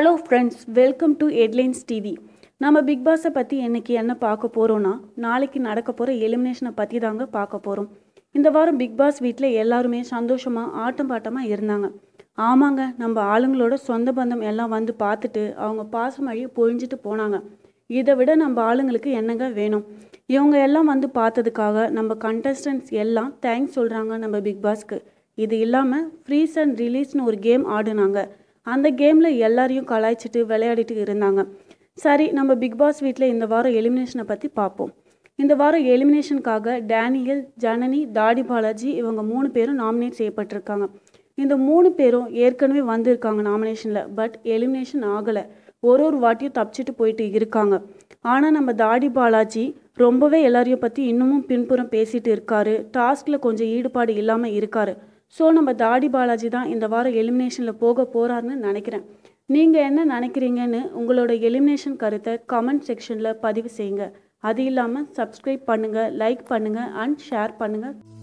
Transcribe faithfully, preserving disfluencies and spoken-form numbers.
Hello friends, welcome to headlines TV. நம்ம big பாஸை பற்றி இன்றைக்கி என்ன பார்க்க போகிறோன்னா, நாளைக்கு நடக்க போகிற எலிமினேஷனை பற்றி தாங்க பார்க்க போகிறோம். இந்த வாரம் பிக் பாஸ் வீட்டில் எல்லாருமே சந்தோஷமாக ஆட்டம் பாட்டமாக இருந்தாங்க. ஆமாங்க, நம்ம ஆளுங்களோட சொந்த பந்தம் எல்லாம் வந்து பார்த்துட்டு அவங்க பாசமழி பொழிஞ்சிட்டு போனாங்க. இதை விட நம்ம ஆளுங்களுக்கு என்னங்க வேணும்? இவங்க எல்லாம் வந்து பார்த்ததுக்காக நம்ம கண்டஸ்டன்ட்ஸ் எல்லாம் தேங்க்ஸ் சொல்கிறாங்க நம்ம பிக் பாஸ்க்கு. இது இல்லாமல் ஃப்ரீஸ் அண்ட் ரிலீஸ்னு ஒரு கேம் ஆடுனாங்க. அந்த கேமில் எல்லாரையும் கலாய்ச்சிட்டு விளையாடிட்டு இருந்தாங்க. சரி, நம்ம பிக் பாஸ் வீட்டில் இந்த வாரம் எலிமினேஷனை பற்றி பார்ப்போம். இந்த வாரம் எலிமினேஷனுக்காக டேனியல், ஜனனி, தாடி பாலாஜி இவங்க மூணு பேரும் நாமினேட் செய்யப்பட்டிருக்காங்க. இந்த மூணு பேரும் ஏற்கனவே வந்திருக்காங்க நாமினேஷனில். பட் எலிமினேஷன் ஆகலை. ஒரு ஒரு வாட்டியும் தப்பிச்சிட்டு போயிட்டு இருக்காங்க. ஆனால் நம்ம தாடி பாலாஜி ரொம்பவே எல்லாரையும் பற்றி இன்னமும் பின்புறம் பேசிகிட்டு இருக்காரு. டாஸ்கில் கொஞ்சம் ஈடுபாடு இல்லாமல் இருக்காரு. ஸோ நம்ம தாடி பாலாஜி தான் இந்த வாரம் எலிமினேஷனில் போக போகிறாருன்னு நினைக்கிறேன். நீங்கள் என்ன நினைக்கிறீங்கன்னு உங்களோட எலிமினேஷன் கருத்தை கமெண்ட் செக்ஷனில் பதிவு செய்யுங்க. அது இல்லாமல் சப்ஸ்கிரைப் பண்ணுங்கள், லைக் பண்ணுங்கள் அண்ட் ஷேர் பண்ணுங்கள்.